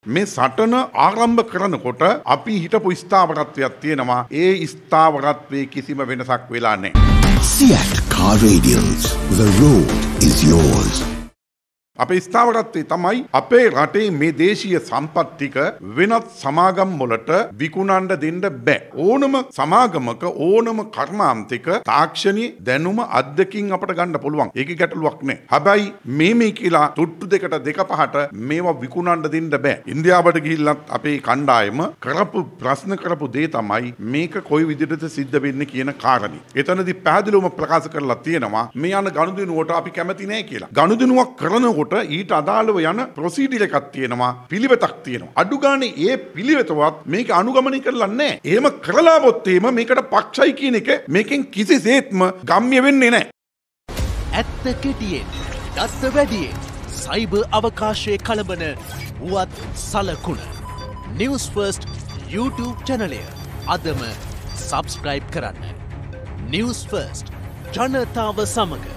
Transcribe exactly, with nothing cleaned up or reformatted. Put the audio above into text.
මේ සටන ආරම්භ කරනකොට අපි හිටපු ස්ථාවරත්වයක් තියෙනවා. ඒ ස්ථාවරත්වයේ කිසිම වෙනසක් වෙලා නැහැ. Fiat Car Radials. The road is yours. අපේ ස්ථාවරත්වයේ තමයි අපේ රටේ මේ දේශීය සම්පත් ටික වෙනත් සමාගම් වලට විකුණන්න දෙන්න බෑ. ඕනම සමාගමක ඕනම කර්මාන්තික තාක්ෂණී දැනුම අද්දකින් අපට ගන්න පුළුවන්. ඒකේ ගැටලුවක් නෑ. හැබැයි මේ මේ කියලා තුට්ටු දෙකට දෙක පහට මේවා විකුණන්න දෙන්න බෑ. ඉන්දියාවට ගිහිල්ලත් අපේ කණ්ඩායම කරපු ප්‍රශ්න කරපු දේ තමයි මේක කොයි විදිහටද සිද්ධ වෙන්නේ කියන කාරණේ. එතනදී පැහැදිලිවම ප්‍රකාශ කරලා තියෙනවා මේ යන ගනුදෙනුවට අපි කැමති නෑ කියලා. ගනුදෙනුවක් කරනකොට ඊට අදාළව යන ප්‍රොසීඩර් එකක් තියෙනවා, පිළිවෙතක් තියෙනවා. අඩු ගානේ ඒ පිළිවෙතවත් මේක අනුගමනය කරලා නැහැ. එහෙම කරලා වොත් එහෙම මේකට පක්ෂයි කියන එක මේකෙන් කිසිසේත්ම ගම්ම්‍ය වෙන්නේ නැහැ. ඇත්ත කෙටියෙන්, දත්ත වැඩියෙන්, සයිබර් අවකාශයේ කලබන වුවත් සලකුණ. Newsfirst YouTube channel එක අදම subscribe කරන්න. Newsfirst ජනතාව සමග